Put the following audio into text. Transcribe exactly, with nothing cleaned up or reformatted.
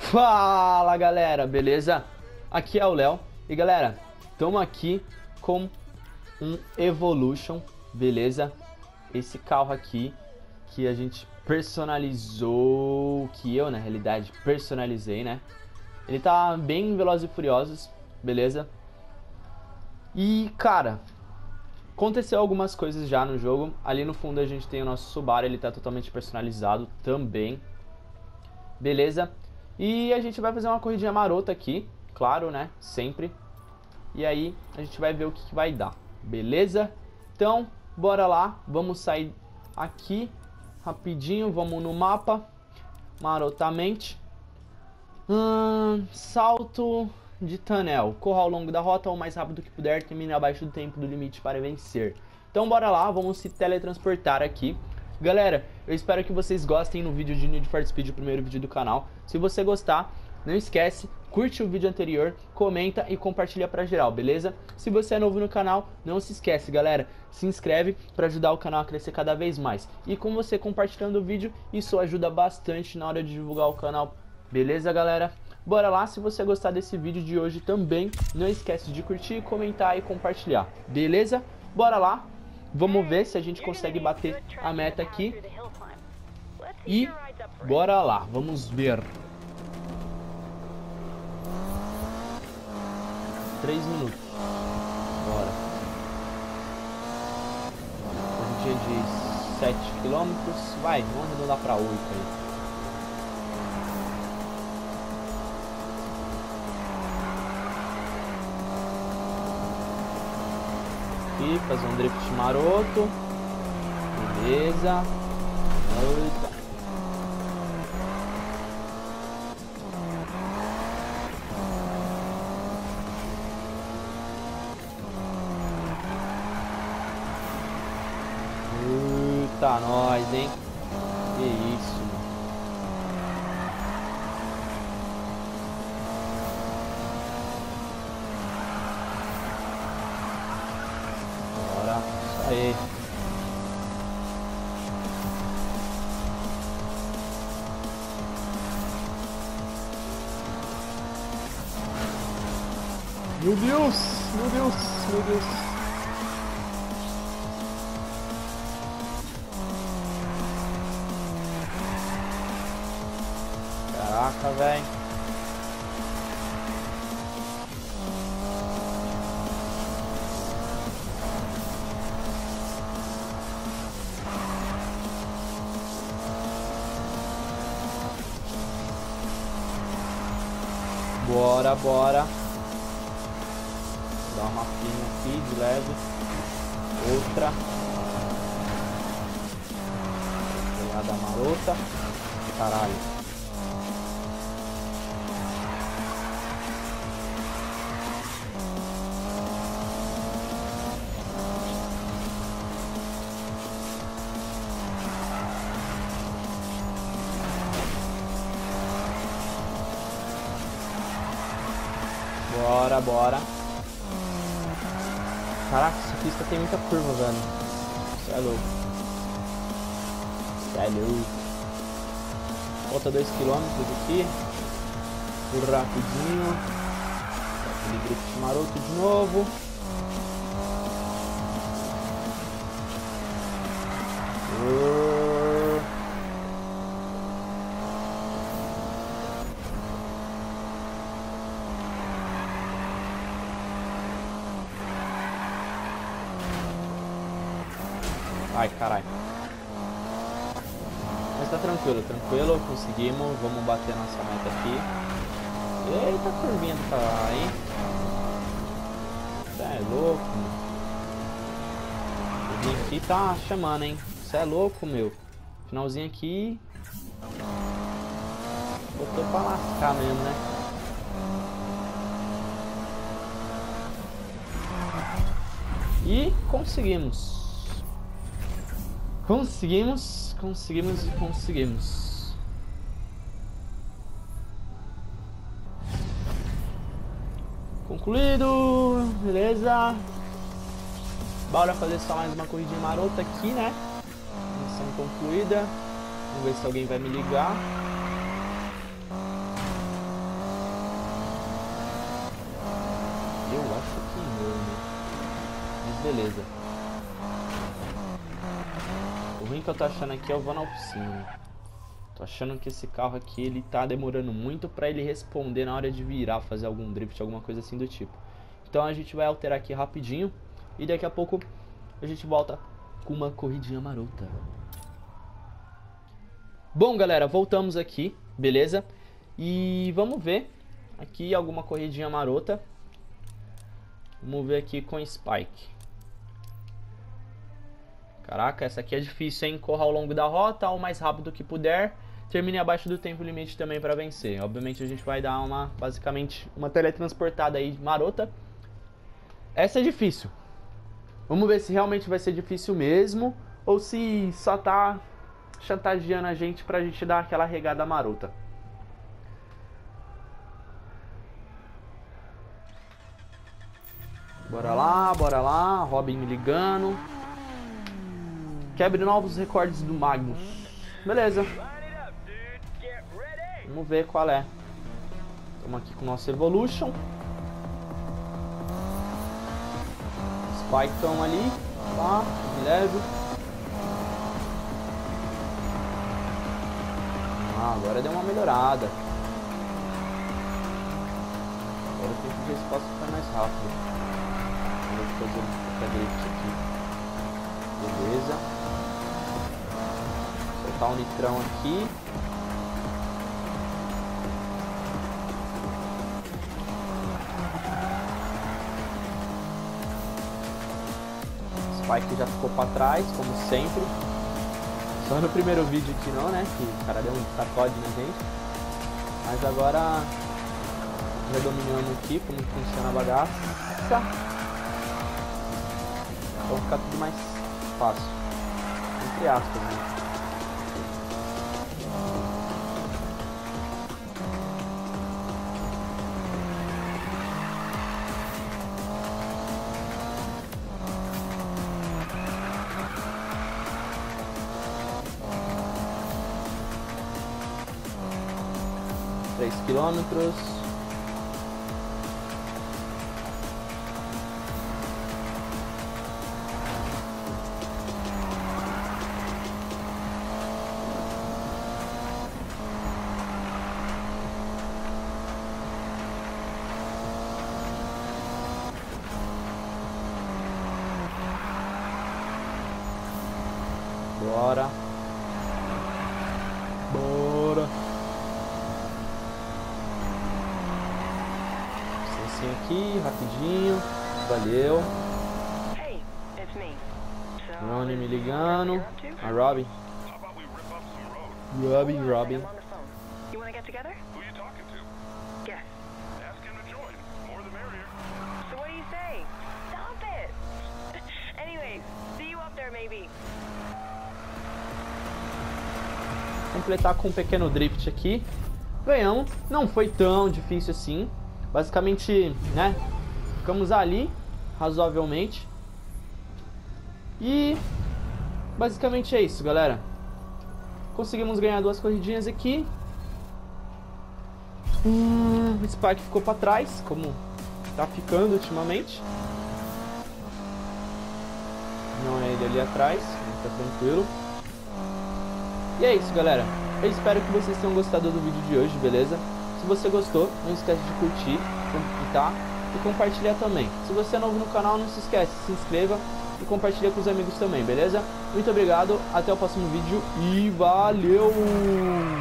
Fala galera, beleza? Aqui é o Léo e galera, estamos aqui com um Evolution, beleza? Esse carro aqui que a gente personalizou, que eu na realidade personalizei, né? Ele tá bem Velozes e Furiosos, beleza? E cara, aconteceu algumas coisas já no jogo. Ali no fundo a gente tem o nosso Subaru, ele tá totalmente personalizado também, beleza? E a gente vai fazer uma corridinha marota aqui, claro, né? Sempre. E aí a gente vai ver o que, que vai dar, beleza? Então, bora lá. Vamos sair aqui rapidinho. Vamos no mapa, marotamente. Hum, salto de Tunnel. Corra ao longo da rota o mais rápido que puder. Termine abaixo do tempo do limite para vencer. Então bora lá, vamos se teletransportar aqui. Galera, eu espero que vocês gostem no vídeo de Need for Speed, o primeiro vídeo do canal. Se você gostar, não esquece, curte o vídeo anterior, comenta e compartilha pra geral, beleza? Se você é novo no canal, não se esquece, galera, se inscreve para ajudar o canal a crescer cada vez mais. E com você compartilhando o vídeo, isso ajuda bastante na hora de divulgar o canal, beleza, galera? Bora lá, se você gostar desse vídeo de hoje também, não esquece de curtir, comentar e compartilhar, beleza? Bora lá! Vamos ver se a gente consegue bater a meta aqui. E bora lá, vamos ver. Três minutos. Bora. Corridinha de sete quilômetros. Vai, vamos arredondar para oito aí. Aqui, fazer um drift maroto. Beleza. Eita. Eita, nós, hein? Que isso, mano. Aí. Meu Deus, meu Deus, meu Deus. Caraca, velho. Bora, bora. Dá uma pinha aqui de leve. Outra. Pegada marota. Caralho. Bora, bora. Caraca, essa pista tem muita curva, velho. Isso é louco. Isso é louco. Falta dois quilômetros aqui. Por rapidinho. Aquele drift maroto de novo. Uh. Ai, caralho. Mas tá tranquilo, tranquilo, conseguimos. Vamos bater nossa meta aqui. Eita, curvinha do caralho, hein? Cê é louco, mano. O vinho aqui tá chamando, hein? Cê é louco, meu. Finalzinho aqui. Botou pra lascar mesmo, né? E conseguimos. Conseguimos, conseguimos e conseguimos. Concluído, beleza. Bora fazer só mais uma corridinha marota aqui, né? Missão concluída. Vamos ver se alguém vai me ligar. Eu acho que não, né? Mas beleza. O ruim que eu tô achando aqui é o Van Alpine. Tô achando que esse carro aqui, ele tá demorando muito pra ele responder na hora de virar, fazer algum drift, alguma coisa assim do tipo. Então a gente vai alterar aqui rapidinho e daqui a pouco a gente volta com uma corridinha marota. Bom, galera, voltamos aqui, beleza? E vamos ver aqui alguma corridinha marota. Vamos ver aqui com Spike. Caraca, essa aqui é difícil, hein? Corra ao longo da rota, o mais rápido que puder. Termine abaixo do tempo limite também para vencer. Obviamente a gente vai dar uma, basicamente, uma teletransportada aí marota. Essa é difícil. Vamos ver se realmente vai ser difícil mesmo, ou se só tá chantageando a gente pra gente dar aquela regada marota. Bora lá, bora lá. Robin me ligando. Quebre novos recordes do Magnus. Beleza. Vamos ver qual é. Estamos aqui com o nosso Evolution. Spike estão ali. Tá, me leve. Ah, agora deu uma melhorada. Agora eu tenho que ver se posso ficar mais rápido. Vou fazer um pouco de drift aqui. Beleza. Soltar o nitrão aqui. Spike já ficou pra trás, como sempre. Só no primeiro vídeo aqui não, né? Que o cara deu um sacode na gente. Mas agora já dominamos aqui como funciona a bagaça. Então fica tudo mais fácil. Entre aspas, né? três quilômetros. Bora. Bora. Licencinha aqui, rapidinho. Valeu. Ronnie me ligando. A Robin. Robin, Robin. Completar com um pequeno drift aqui. Ganhamos. Não foi tão difícil assim. Basicamente, né? Ficamos ali, razoavelmente. E basicamente é isso, galera. Conseguimos ganhar duas corridinhas aqui. Hum, o Spike ficou pra trás, como tá ficando ultimamente. Não é ele ali atrás, tá tranquilo. E é isso, galera. Eu espero que vocês tenham gostado do vídeo de hoje, beleza? Se você gostou, não esquece de curtir, comentar e compartilhar também. Se você é novo no canal, não se esquece, se inscreva e compartilha com os amigos também, beleza? Muito obrigado, até o próximo vídeo e valeu!